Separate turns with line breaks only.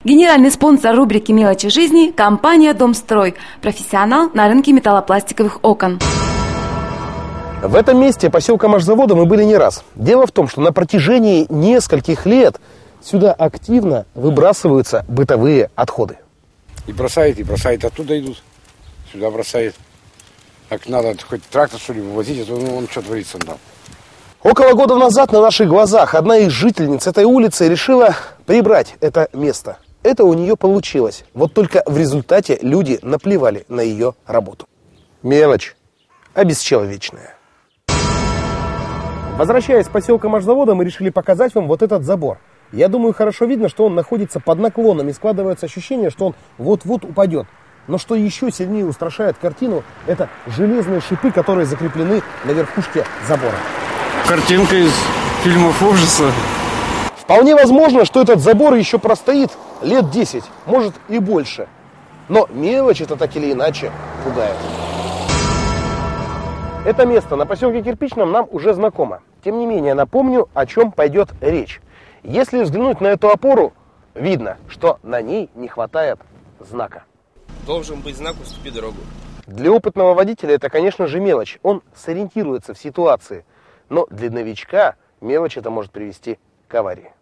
Генеральный спонсор рубрики «Мелочи жизни» – компания «Домстрой», профессионал на рынке металлопластиковых окон.
В этом месте поселка Машзавода мы были не раз. Дело в том, что на протяжении нескольких лет сюда активно выбрасываются бытовые отходы.
И бросает, оттуда идут, сюда бросает. Так надо хоть трактор, что ли, вывозить, а то он что творится там.
Около года назад на наших глазах одна из жительниц этой улицы решила прибрать это место. Это у нее получилось. Вот только в результате люди наплевали на ее работу. Мелочь обесчеловечная. Возвращаясь с поселка Машзавода, мы решили показать вам вот этот забор. Я думаю, хорошо видно, что он находится под наклоном, и складывается ощущение, что он вот-вот упадет. Но что еще сильнее устрашает картину, это железные шипы, которые закреплены на верхушке забора.
Картинка из фильмов ужаса.
Вполне возможно, что этот забор еще простоит лет 10, может и больше. Но мелочь это так или иначе пугает. Это место на поселке Кирпичном нам уже знакомо. Тем не менее, напомню, о чем пойдет речь. Если взглянуть на эту опору, видно, что на ней не хватает знака.
Должен быть знак «Уступи дорогу».
Для опытного водителя это, конечно же, мелочь. Он сориентируется в ситуации. Но для новичка мелочь это может привести к аварии.